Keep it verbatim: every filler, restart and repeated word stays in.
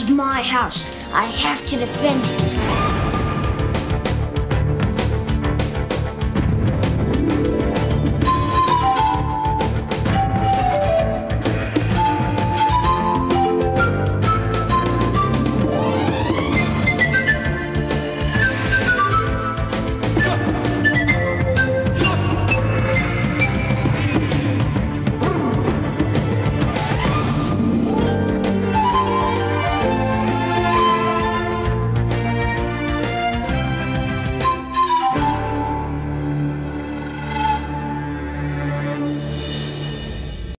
is my house. I have to defend it.